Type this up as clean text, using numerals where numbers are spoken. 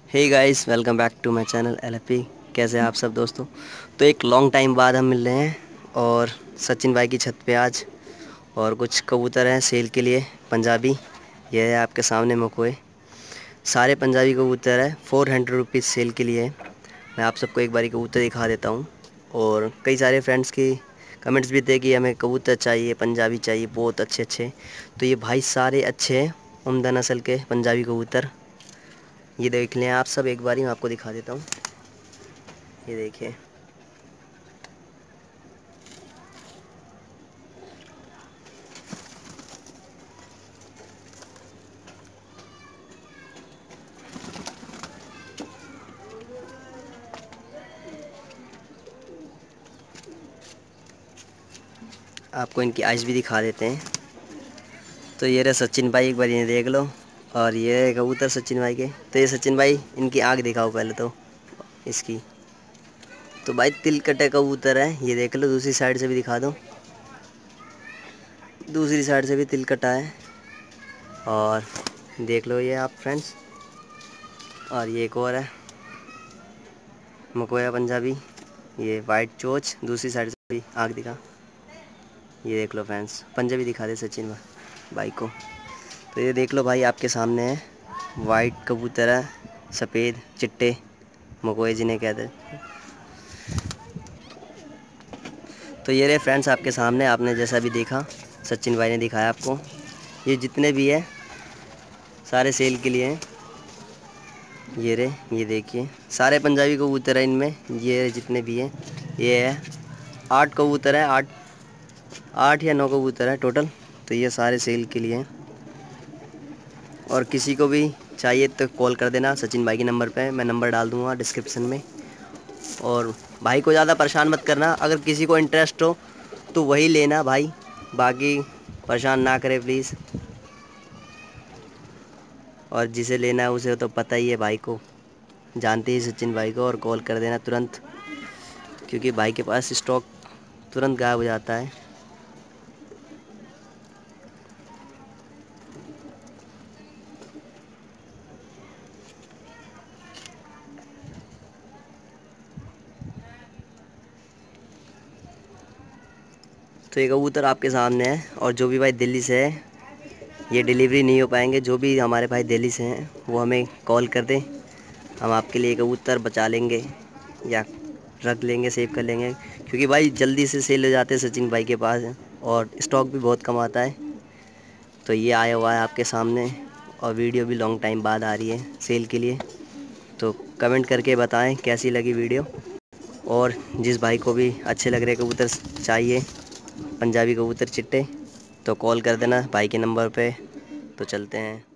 Hey guys, welcome back to my channel LFP। कैसे हैं आप सब दोस्तों। तो एक लॉन्ग टाइम बाद हम मिल रहे हैं और सचिन भाई की छत पे आज और कुछ कबूतर हैं सेल के लिए पंजाबी। ये है आपके सामने मकोए, सारे पंजाबी कबूतर है। 400 रुपीज़ सेल के लिए है। मैं आप सबको एक बारी कबूतर दिखा देता हूँ। और कई सारे फ्रेंड्स की कमेंट्स भी थे कि हमें कबूतर चाहिए, पंजाबी चाहिए, बहुत अच्छे अच्छे। तो ये भाई सारे अच्छे हैं, उम्दा नस्ल के पंजाबी कबूतर। ये देख लें आप सब, एक बारी मैं आपको दिखा देता हूँ। ये देखिए, आपको इनकी आइज़ भी दिखा देते हैं। तो ये रहे सचिन भाई, एक बार ये देख लो। और ये कबूतर सचिन भाई के। तो ये सचिन भाई, इनकी आँख दिखाओ पहले तो इसकी। तो भाई तिल कटे कबूतर है, ये देख लो। दूसरी साइड से भी दिखा दो, दूसरी साइड से भी तिल कटा है। और देख लो ये आप फ्रेंड्स। और ये एक और है मकोया पंजाबी, ये वाइट चोच। दूसरी साइड से भी आँख दिखा। ये देख लो फ्रेंड्स, पंजाबी दिखा दे सचिन भाई को। तो ये देख लो भाई, आपके सामने है वाइट कबूतर है, सफ़ेद चिट्टे मकोए जिन्हें कहते हैं। तो ये रहे फ्रेंड्स आपके सामने, आपने जैसा भी देखा सचिन भाई ने दिखाया आपको। ये जितने भी है सारे सेल के लिए हैं। ये रहे, ये देखिए सारे पंजाबी कबूतर है इनमें। ये जितने भी हैं, ये है 8 कबूतर है, 8 या 9 कबूतर है टोटल। तो ये सारे सेल के लिए हैं। और किसी को भी चाहिए तो कॉल कर देना सचिन भाई के नंबर पे, मैं नंबर डाल दूँगा डिस्क्रिप्शन में। और भाई को ज़्यादा परेशान मत करना, अगर किसी को इंटरेस्ट हो तो वही लेना भाई, बाकी परेशान ना करे प्लीज़। और जिसे लेना है उसे तो पता ही है, भाई को जानते ही सचिन भाई को। और कॉल कर देना तुरंत, क्योंकि भाई के पास स्टॉक तुरंत गायब हो जाता है। तो ये कबूतर आपके सामने है। और जो भी भाई दिल्ली से है, ये डिलीवरी नहीं हो पाएंगे। जो भी हमारे भाई दिल्ली से हैं वो हमें कॉल कर दें, हम आपके लिए कबूतर बचा लेंगे या रख लेंगे, सेव कर लेंगे। क्योंकि भाई जल्दी से सेल हो जाते हैं सचिन भाई के पास, और स्टॉक भी बहुत कम आता है। तो ये आया हुआ है आपके सामने, और वीडियो भी लॉन्ग टाइम बाद आ रही है सेल के लिए। तो कमेंट करके बताएं कैसी लगी वीडियो। और जिस भाई को भी अच्छे लग रहे कबूतर चाहिए, पंजाबी कबूतर चिट्टे, तो कॉल कर देना भाई के नंबर पे। तो चलते हैं।